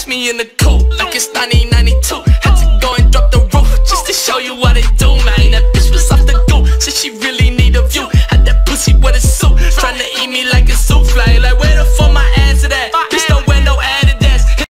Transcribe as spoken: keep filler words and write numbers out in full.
Catch me in the coupe like it's nineteen ninety-two. Had to go and drop the roof just to show you what they do, man. That bitch was off the goop, said she really need a view. Had that pussy with a suit, tryna eat me like a souffle. Like where the fuck my ass at?